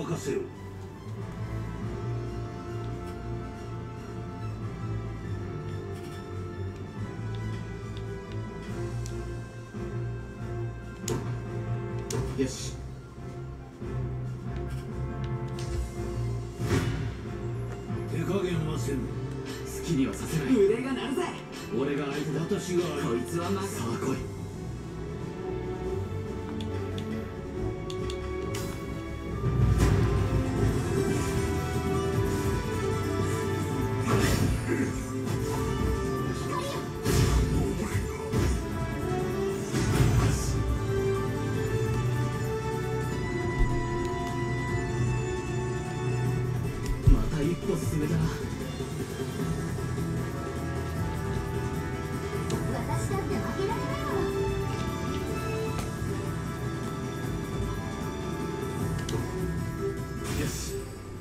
任せよ。 よし。 手加減はせぬ。 好きにはさせない。 腕が鳴るぜ。 俺が相手だ。 私がこいつは負さあ来い。一歩進めたな。 私だって負けられないわ。 よし。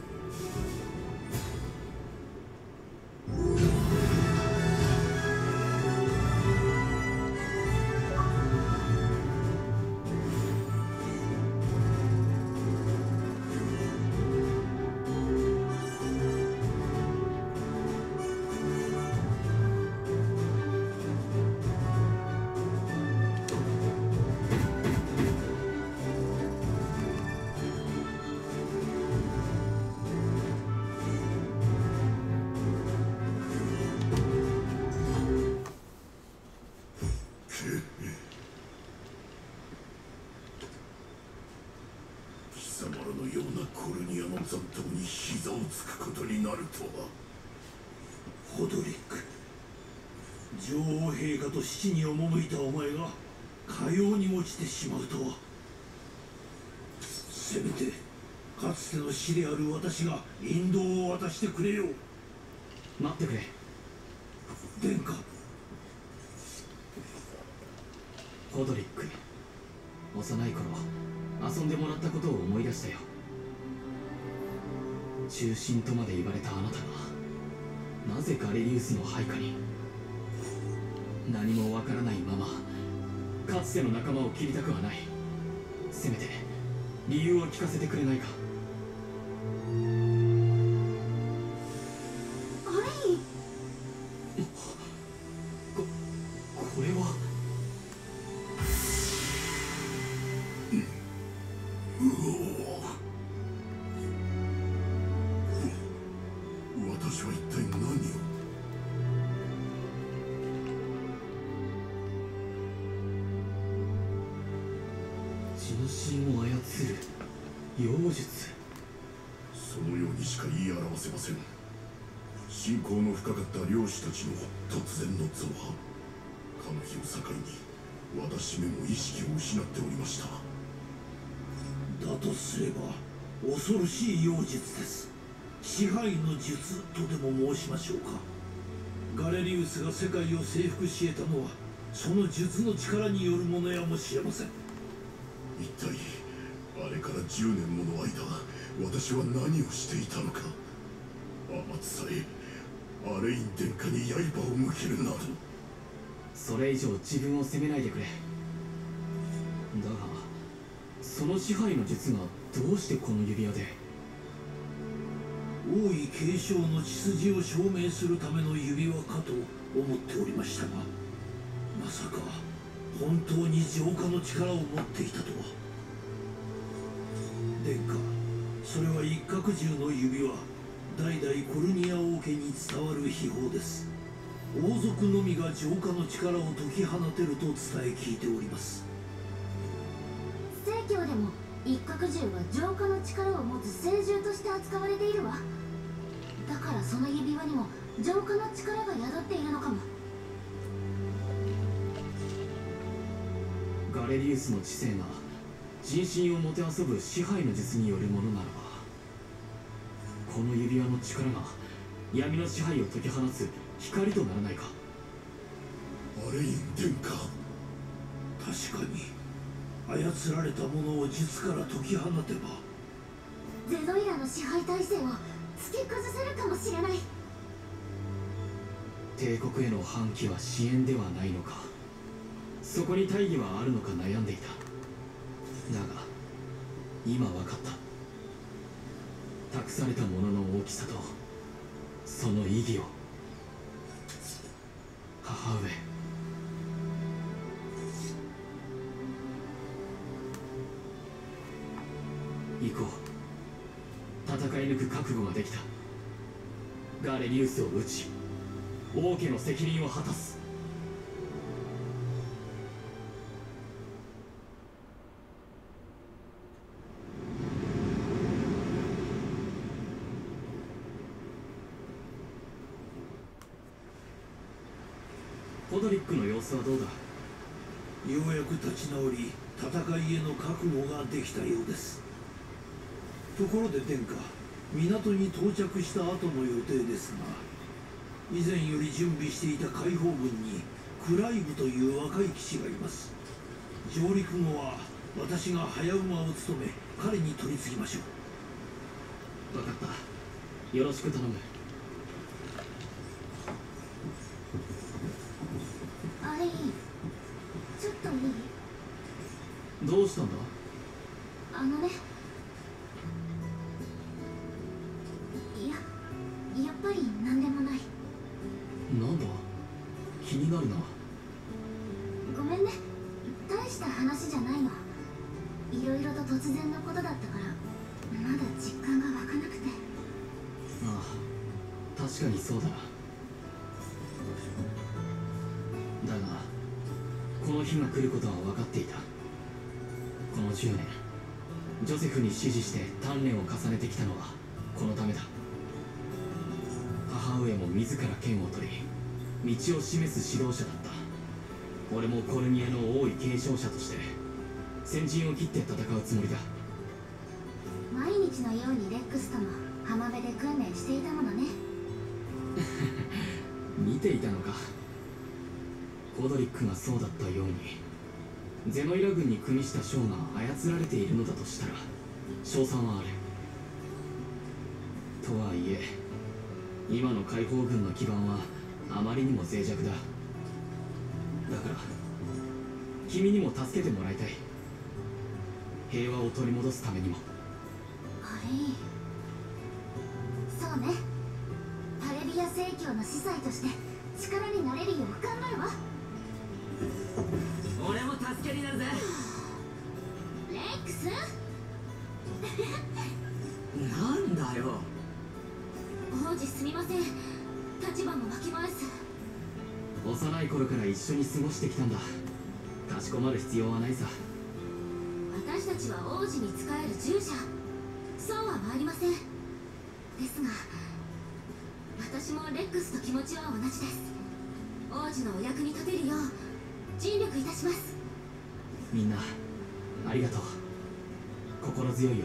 貴様らのようなコルニアの残党に膝をつくことになるとは。ホドリック、女王陛下と死地に赴いたお前がかように落ちてしまうとは。せめてかつての死である私が引導を渡してくれよ。 待ってくれ。 殿下。 ホドリック、幼い頃遊んでもらったことを思い出したよ。中心とまで言われたあなたがなぜガレリウスの配下に。何もわからないままかつての仲間を切りたくはない。せめて理由を聞かせてくれないか。 あれい。 これは。 私は一体何を。 人心を操る妖術。 そのようにしか言い表せません。信仰の深かった領主たちの突然の増派、かの日を境に私めも意識を失っておりました。だとすれば恐ろしい妖術です。支配の術とでも申しましょうか。ガレリウスが世界を征服し得たのはその術の力によるものやもしれません。一体あれから10年もの間私は何をしていたのか。天津さえアレイン殿下に刃を向けるなど。 それ以上自分を責めないでくれ。だがその支配の術がどうしてこの指輪で。 王位継承の血筋を証明するための指輪かと思っておりましたが、まさか本当に浄化の力を持っていたとは。殿下、それは一角獣の指輪、代々コルニア王家に伝わる秘宝です。王族のみが浄化の力を解き放てると伝え聞いております。 正教でも一角獣は浄化の力を持つ聖獣として扱われているわ。だからその指輪にも浄化の力が宿っているのかも。 ガレリウスの知性が人心をもてあそぶ支配の術によるものならば、この指輪の力が闇の支配を解き放つ光とならないか。 アレイン殿下、確かに操られたものを術から解き放てばゼノイラの支配体制を突き崩せるかもしれない。 帝国への反旗は支援ではないのか。そこに大義はあるのか悩んでいた。だが今分かった。 託されたものの大きさとその意義を。母上、行こう。戦い抜く覚悟ができた。ガレリウスを討ち王家の責任を果たす。ポドリックの様子はどうだ。 ようやく立ち直り、戦いへの覚悟ができたようです。ところで殿下、港に到着した後の予定ですが、以前より準備していた解放軍にクライブという若い騎士がいます。上陸後は私が早馬を務め、彼に取り次ぎましょう。 分かった。よろしく頼む。 あれいい、ちょっといい？ どうしたんだ。 あのね、やっぱり何でもない。 なんだ、気になるな。 ごめんね、大した話じゃないの。いろいろと突然のことだったからまだ実感が湧かなくて。 ああ、確かにそうだな。だがこの日が来ることは分かっていた。この10年ジョセフに師事して鍛錬を重ねてきたのはこのためだ。母上も自ら剣を取り道を示す指導者だった。俺もコルニエの王位継承者として先陣を切って戦うつもりだ。 毎日のようにレックスとも浜辺で訓練していたものね。 見ていたのか。コドリックがそうだったようにゼノイラ軍に組みした将が操られているのだとしたら勝算はある。とはいえ今の解放軍の基盤はあまりにも脆弱だ。だから君にも助けてもらいたい。平和を取り戻すためにも。 あれいい。そうね、パレビア正教の司祭として力になれるよう頑張るわ。 俺も助けになるぜ。 レックスなんだよ。 王子すみません、立場もわきまえず。 幼い頃から一緒に過ごしてきたんだ。かしこまる必要はないさ。 私たちは王子に仕える従者、そうは参りません。ですが私もレックスと気持ちは同じです。王子のお役に立てるよう尽力いたします。 みんなありがとう。心強いよ。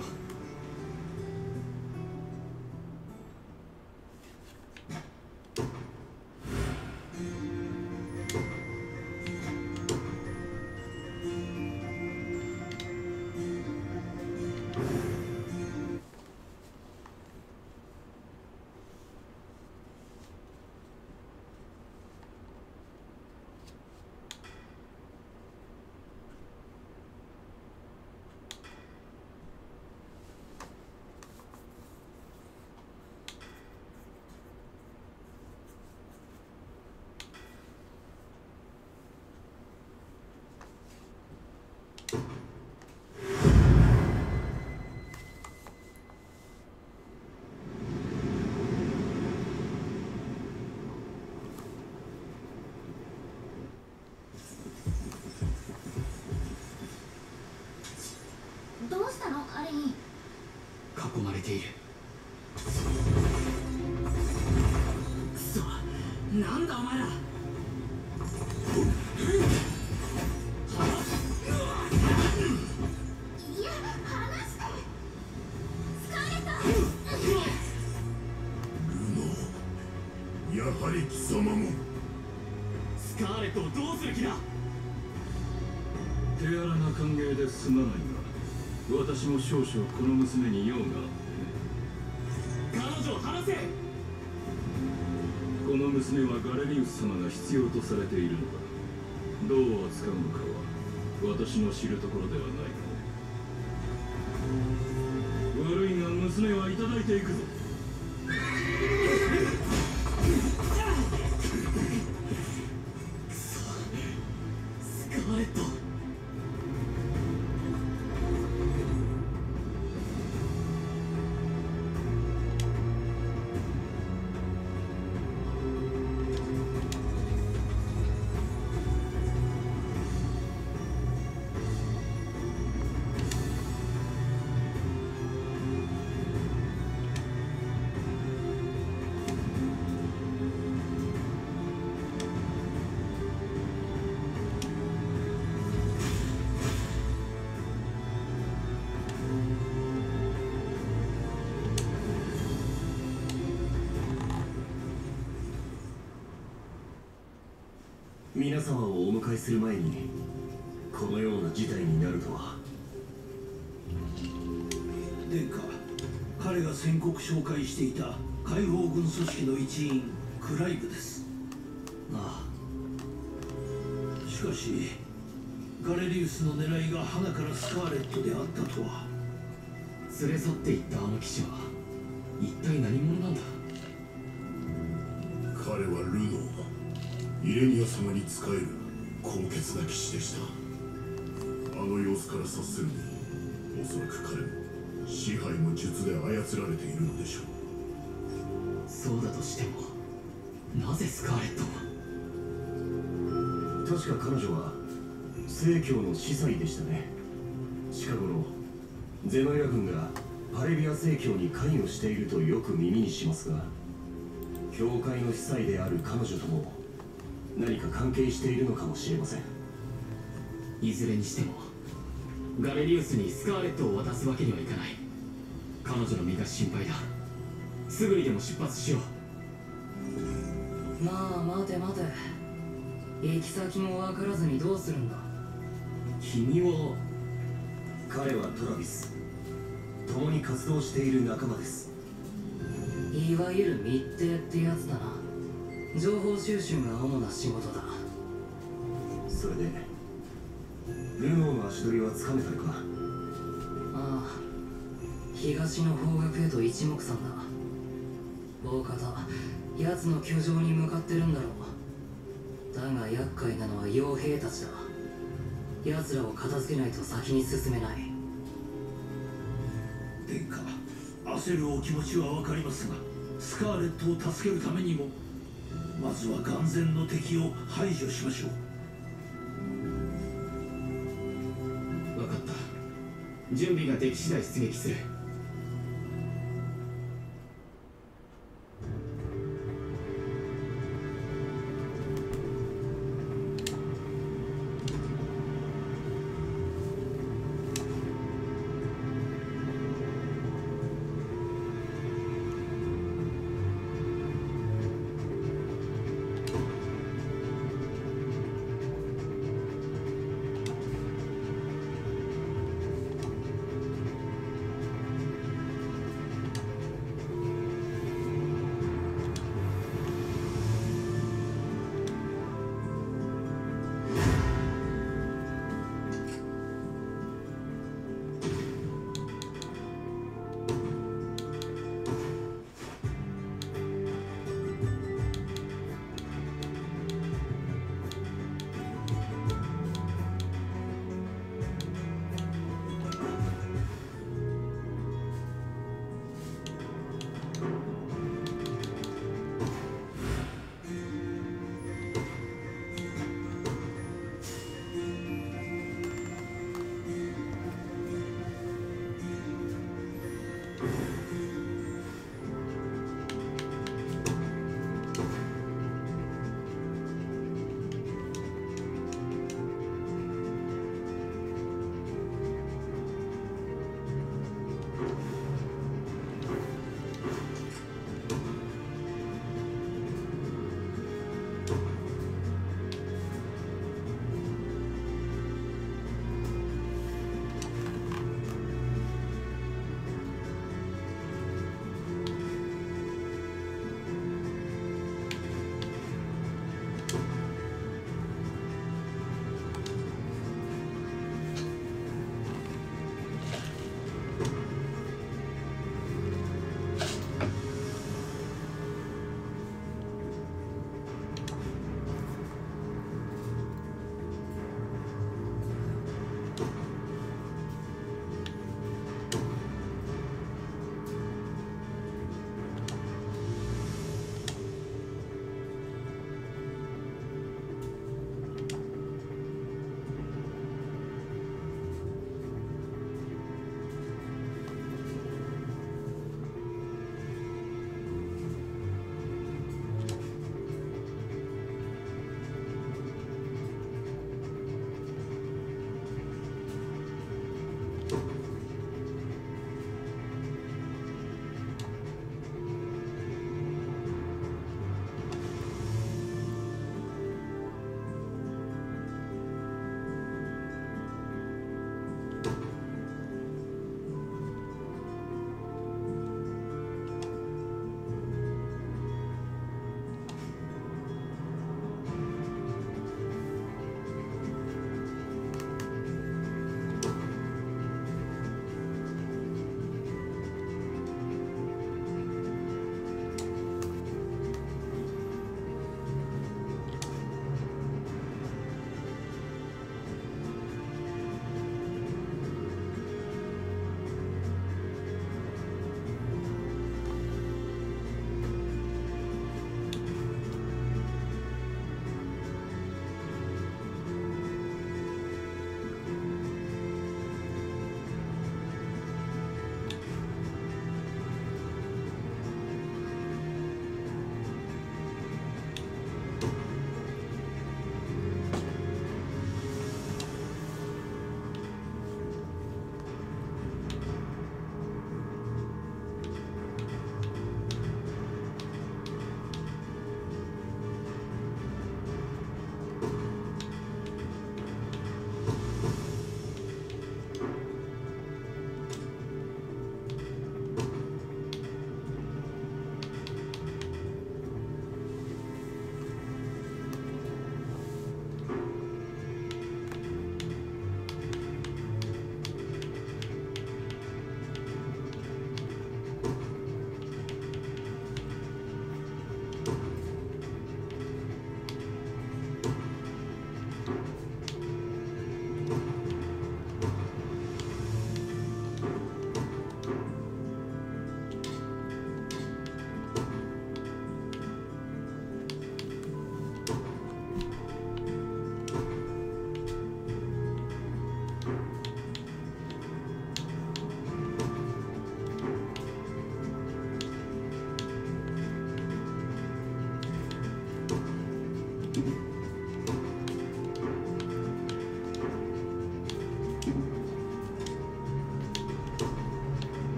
どうしたのアレイン。 囲まれている。 くそ、なんだお前ら。 いや、離して。スカーレット。 ルノ、やはり貴様も。 スカーレットをどうする気だ。 手荒な歓迎ですまないが、私も少々この娘に用があってね。 彼女を離せ。 この娘はガレリウス様が必要とされているのだ。どう扱うのかは私の知るところではないがね。悪いが娘娘はいただいていくぞ。 スカーレット。 皆様をお迎えする前にこのような事態になるとは。 殿下、彼が宣告紹介していた解放軍組織の一員クライブです。 あしかしガレリウスの狙いが花からスカーレットであったとは。 あ、連れ去っていったあの騎士は一体何者なんだ。 彼はルノー、イレニア様に仕える高潔な騎士でした。あの様子から察するに、おそらく彼も支配の術で操られているのでしょう。 そうだとしてもなぜスカーレットを。 確か彼女は正教の司祭でしたね。近頃ゼノエラ軍がパレビア正教に関与しているとよく耳にしますが、教会の司祭である彼女とも何か関係しているのかもしれません。 いずれにしてもガレリウスにスカーレットを渡すわけにはいかない。彼女の身が心配だ。すぐにでも出発しよう。まあ待て待て、行き先も分からずにどうするんだ。 君は。 彼はトラビス、共に活動している仲間です。 いわゆる密偵ってやつだな。情報収集が主な仕事だ。 それでルノーの足取りはつかめたのか。 ああ、東の方角へと一目散だ。大方奴の居城に向かってるんだろう。だが厄介なのは傭兵たちだ。奴らを片付けないと先に進めない。 殿下、焦るお気持ちは分かりますが、スカーレットを助けるためにもまずは眼前の敵を排除しましょう。 分かった。準備ができ次第出撃する。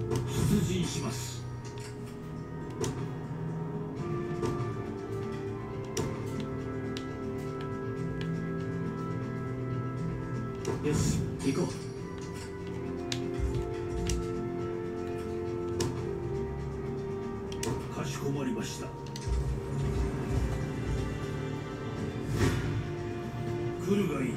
出陣します。 よし、行こう。かしこまりました。来るがいい。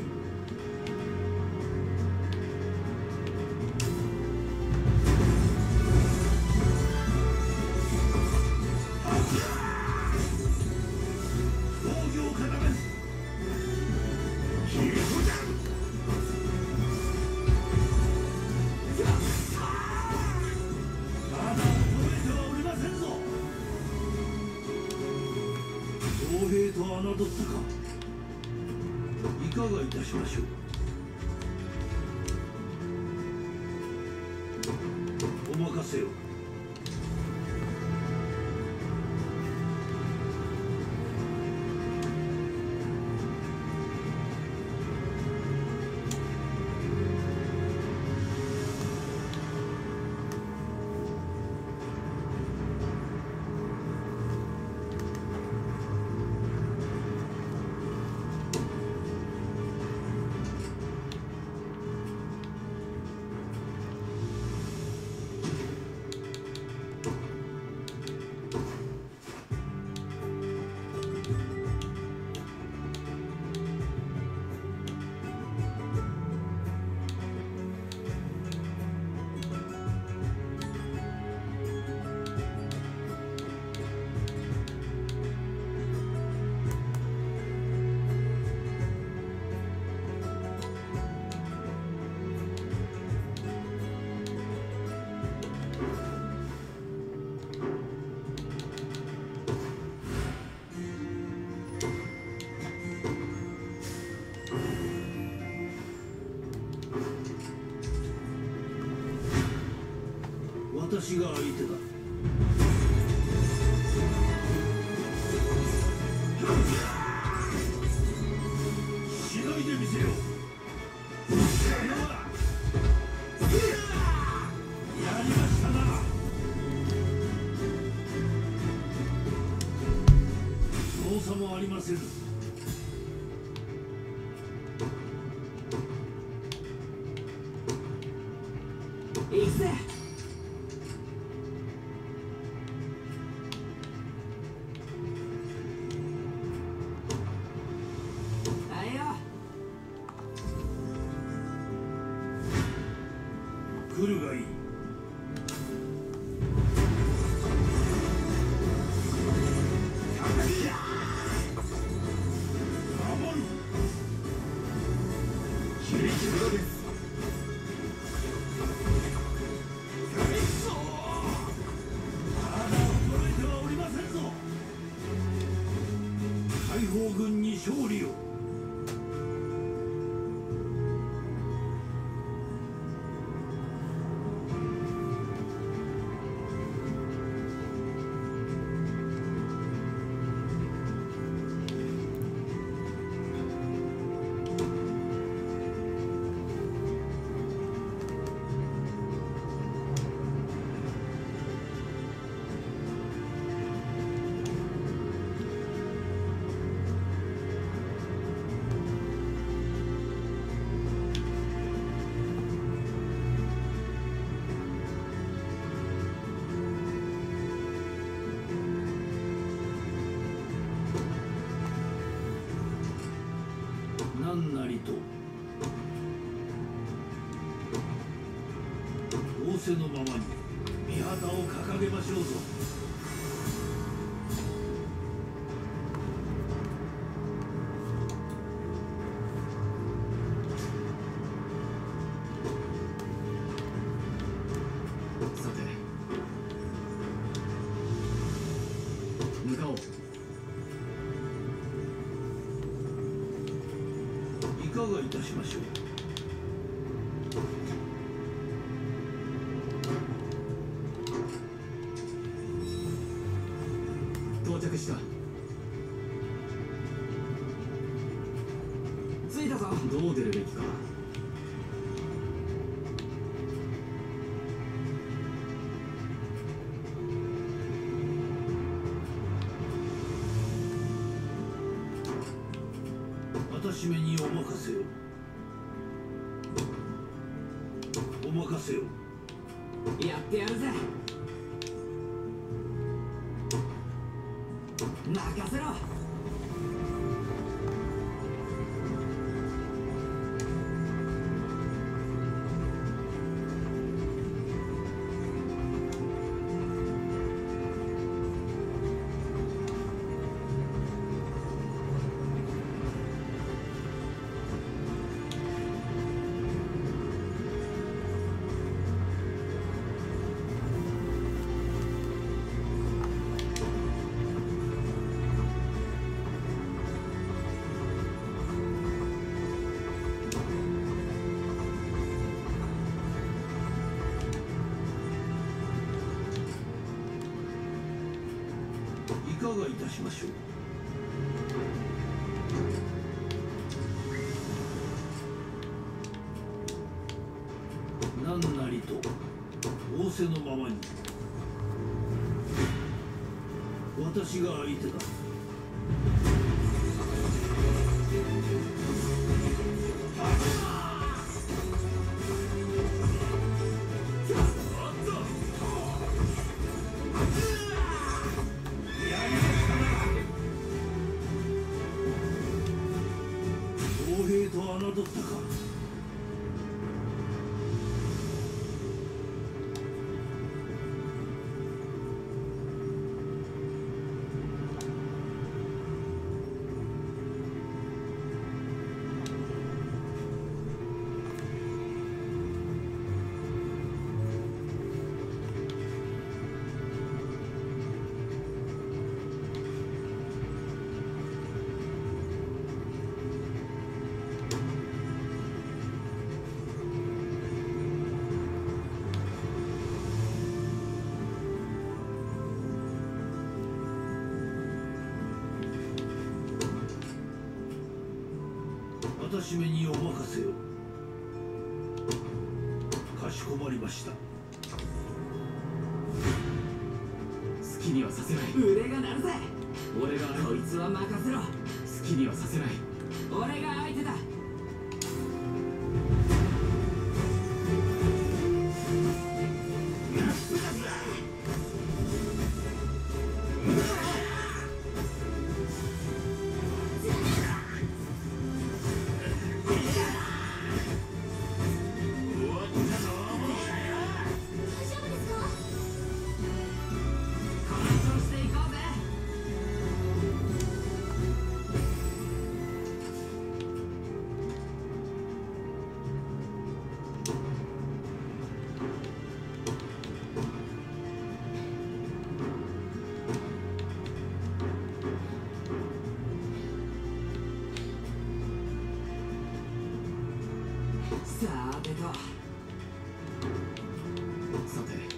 侮ったか。いかがいたしましょう。お任せを。私が相手だ。しのいでみせよ。やりましたな。造作もありませぬ。 行くぜ。 来るがいい。守る。切り決めろです。まだ衰えてはおりませんぞ。解放軍に勝利を。何なりと仰せのままに御旗を掲げましょうぞ。 さて、向かおう。 いかがいたしましょう。 到着した。着いたぞ。どう出るべきか。 私めにお任せを。お任せを。 やってやるぜ。任せろ。 いかがいたしましょう。何なりと仰せのままに。私が相手だ。傭兵と侮ったか。私めにお任せを。かしこまりました。 好きにはさせない。腕が鳴るぜ。俺がこいつは任せろ。好きにはさせない。俺が相手だ。さてと。さ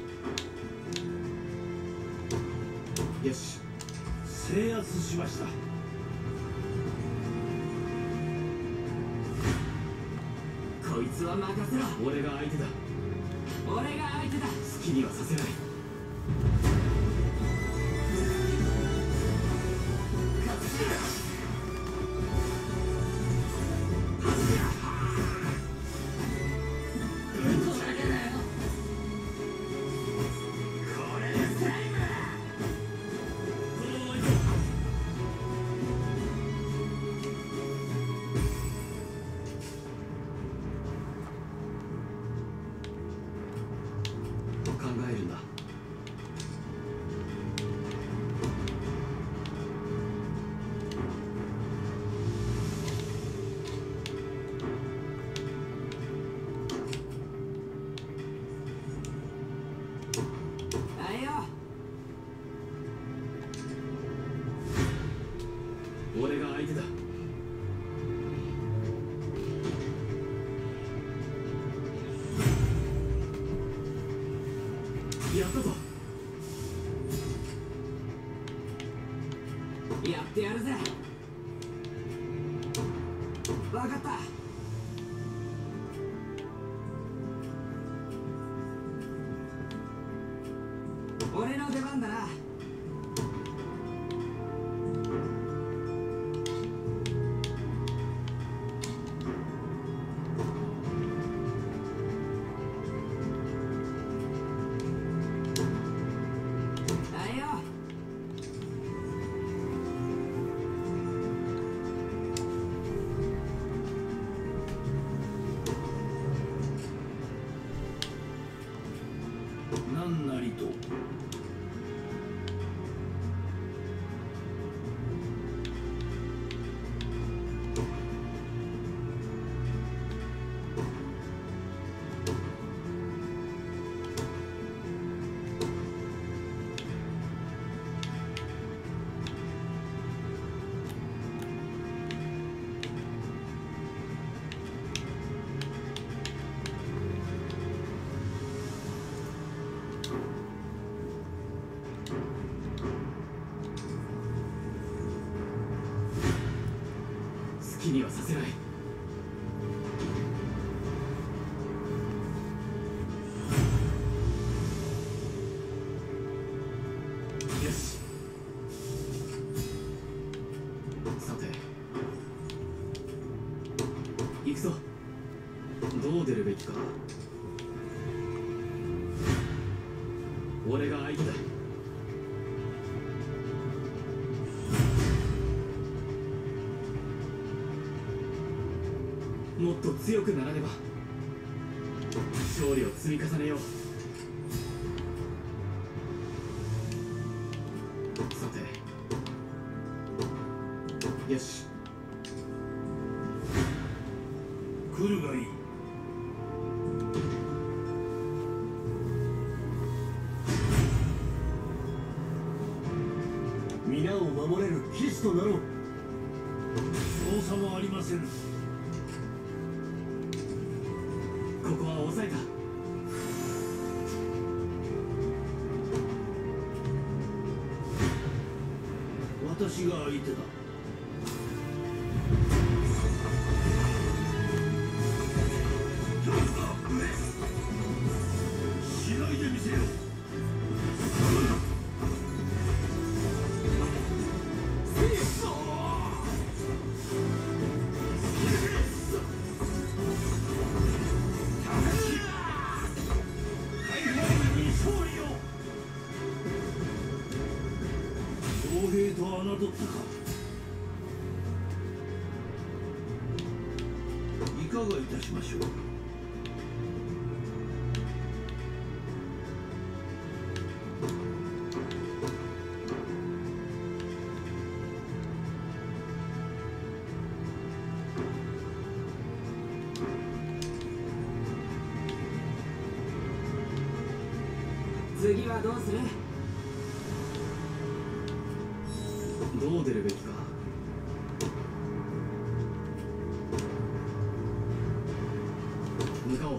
て。よし。 制圧しました。 こいつは任せろ。俺が相手だ。俺が相手だ。好きにはさせない。考えるんだ。あいよ。俺が相手だ。やったぞ。やってやるぜ。分かった。俺の出番だな。 何なりと。 気にはさせない。よし。さて行くぞ。どう出るべきか。俺が相手だ。もっと強くならねば。勝利を積み重ねよう。さてよし。 来るがいい。 皆を守れる騎士となろう。 そうさもありません。 ここは抑えた。 私が相手だ。しないでみせよ。傭兵と侮ったか。いかがいたしましょう。 次はどうする？ どう出るべきか。向かおう。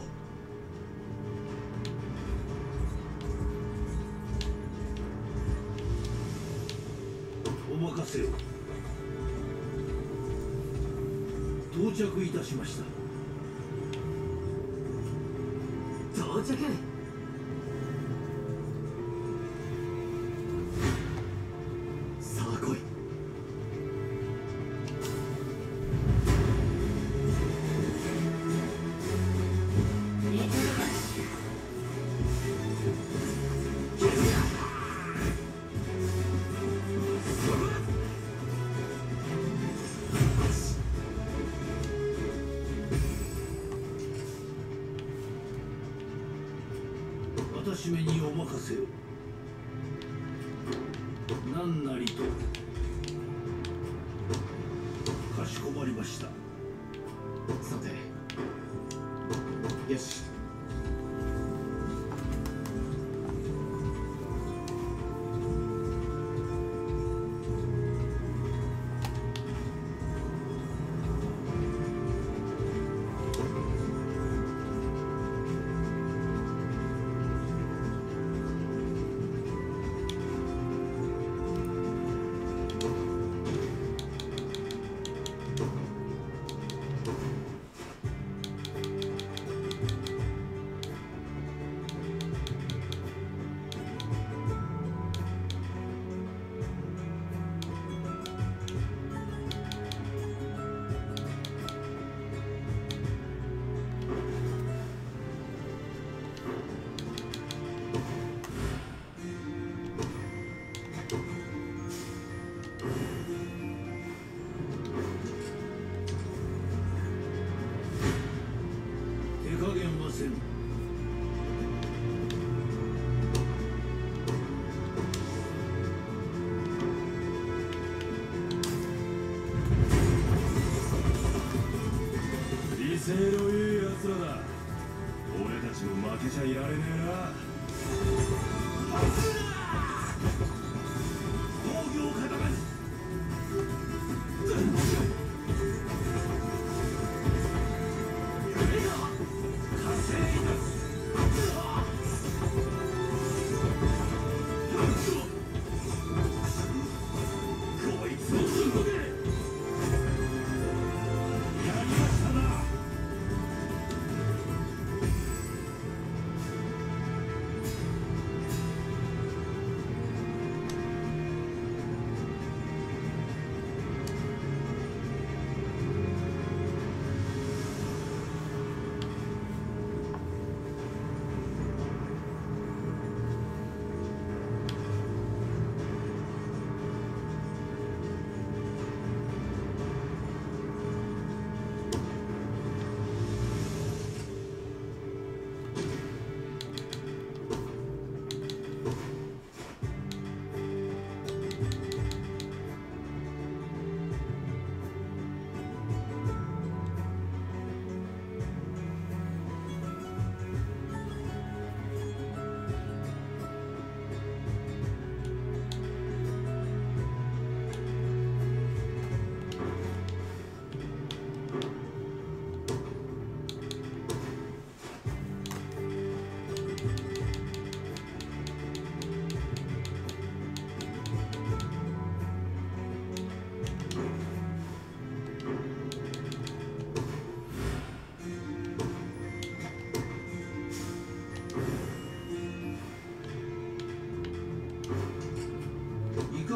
お任せを。到着いたしました。 到着。 さあ来い。 私めにお任せを。何なりと。かしこまりました。 さてよし。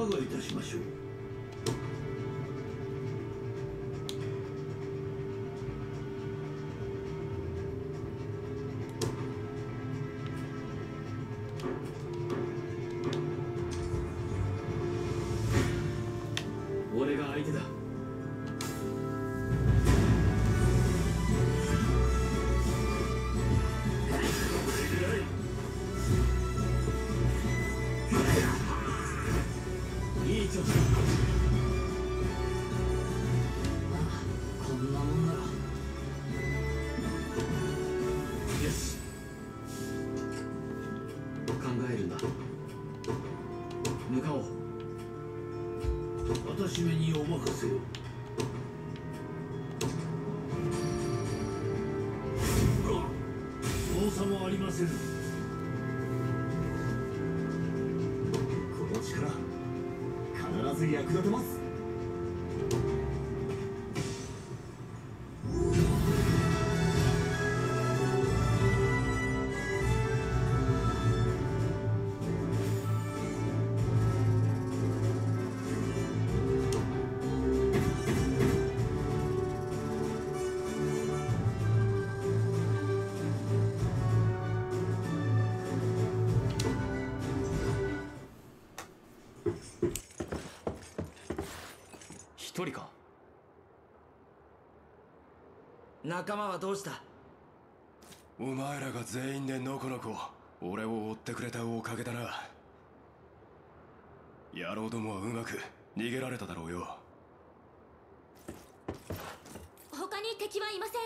がいたしましょう。 俺が相手だ。いい調子だ。 まあこんなもんなら。 よし、考えるんだ。向かおう。 私めにお任せを。造作もありません。 この力必ず役立てます。 一人か。 仲間はどうした？ お前らが全員でのこのこ俺を追ってくれたおかげだな。野郎どもはうまく逃げられただろうよ。 他に敵はいません。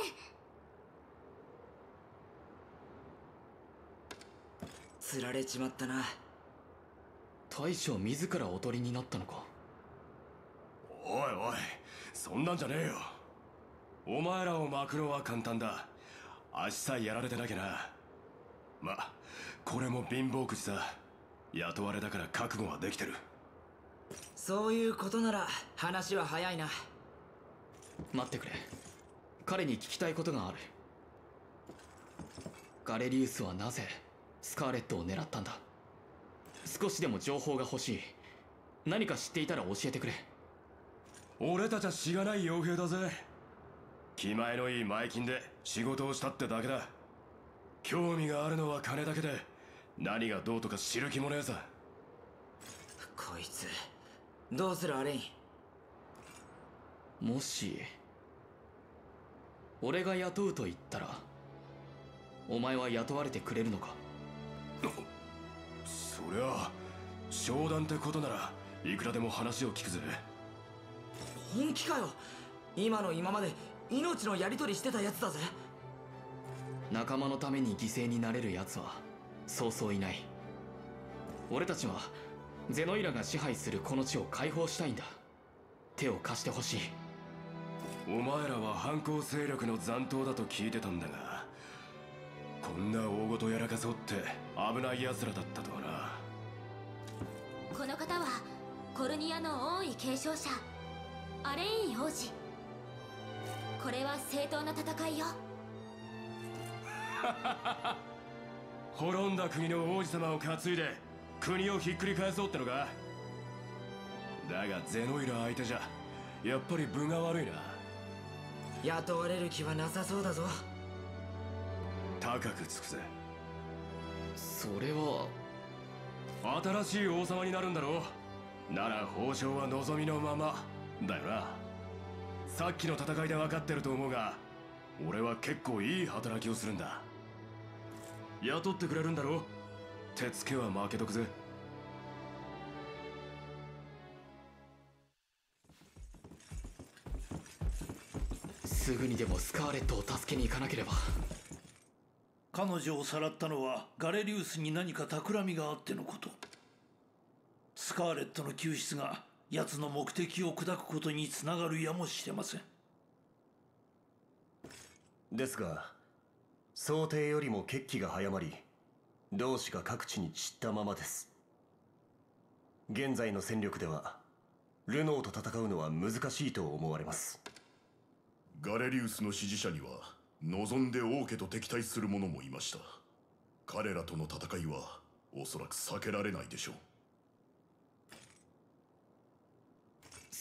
釣られちまったな。 大将自らおとりになったのか。 おいおい、そんなんじゃねえよ。お前らを巻くのは簡単だ。足さえやられてなきゃな。ま、これも貧乏くじだ。雇われだから覚悟はできてる。 そういうことなら話は早いな。 待ってくれ。彼に聞きたいことがある。ガレリウスはなぜスカーレットを狙ったんだ。少しでも情報が欲しい。何か知っていたら教えてくれ。 俺たちはしがない傭兵だぜ。気前のいい前金で仕事をしたってだけだ。興味があるのは金だけで、何がどうとか知る気もねえさ。 こいつどうするアレイン。 もし俺が雇うと言ったらお前は雇われてくれるのか。 そりゃ商談ってことならいくらでも話を聞くぜ。 本気かよ。今の今まで命のやり取りしてたやつだぜ。 仲間のために犠牲になれる奴はそうそういない。俺たちはゼノイラが支配するこの地を解放したいんだ。手を貸してほしい。 お前らは反抗勢力の残党だと聞いてたんだが、こんな大事やらかそうって危ない奴らだったとはな。 この方はコルニアの王位継承者アレイン王子。これは正当な戦いよ。 滅んだ国の王子様を担いで国をひっくり返そうってのか。だがゼノイラ相手じゃやっぱり分が悪いな。 雇われる気はなさそうだぞ。 高くつくぜ。 それは新しい王様になるんだろう。なら報奨は望みのままだよな。さっきの戦いで分かってると思うが、俺は結構いい働きをするんだ。雇ってくれるんだろう。手つけは負けとくぜ。 すぐにでもスカーレットを助けに行かなければ。 彼女をさらったのはガレリウスに何か企みがあってのこと。スカーレットの救出が奴の目的を砕くことにつながるやもしれません。 ですが想定よりも決起が早まり、同志が各地に散ったままです。現在の戦力ではルノーと戦うのは難しいと思われます。 ガレリウスの支持者には望んで王家と敵対する者もいました。彼らとの戦いはおそらく避けられないでしょう。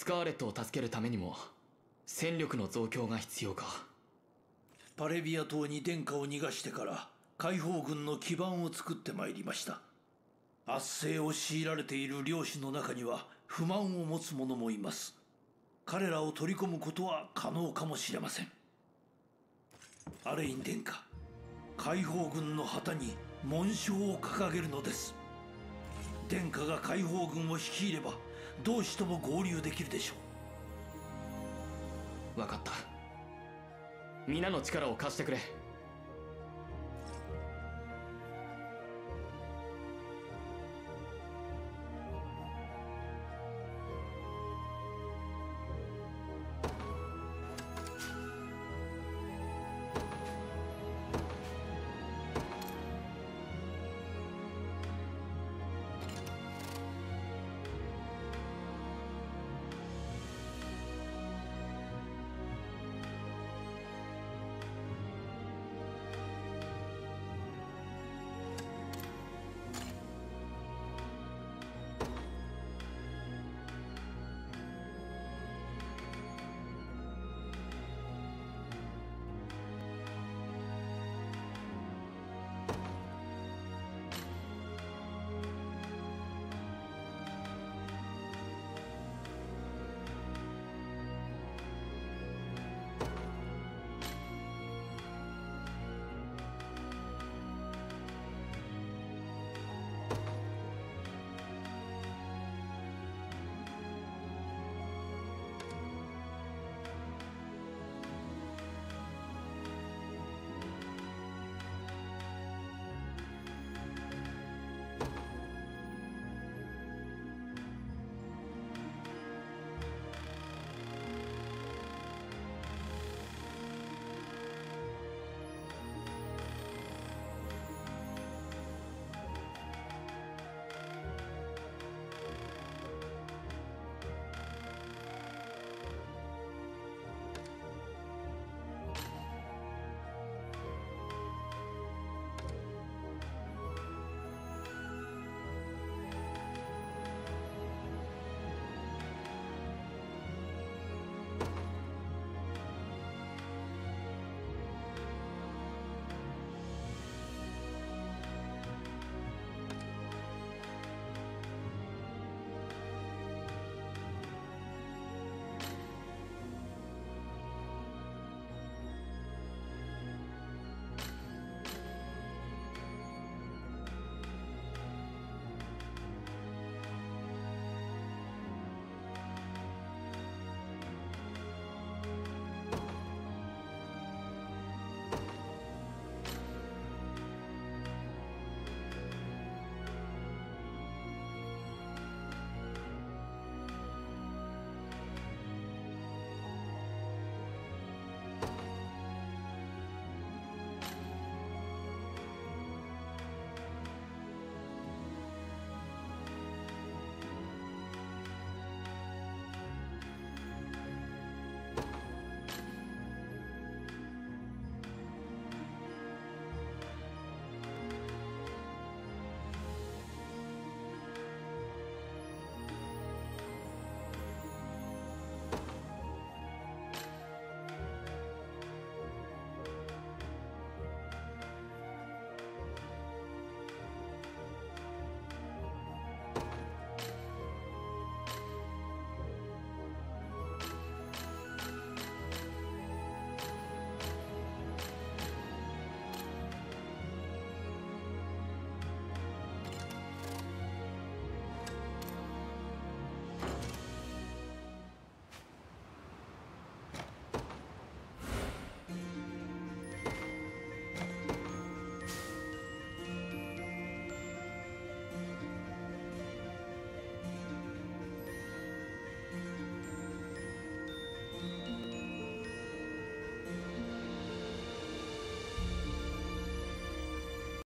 スカーレットを助けるためにも戦力の増強が必要か。 パレビア島に殿下を逃がしてから解放軍の基盤を作ってまいりました。圧政を強いられている領主の中には不満を持つ者もいます。彼らを取り込むことは可能かもしれません。アレイン殿下、解放軍の旗に紋章を掲げるのです。殿下が解放軍を率いれば同志とも合流できるでしょう。 分かった。皆の力を貸してくれ。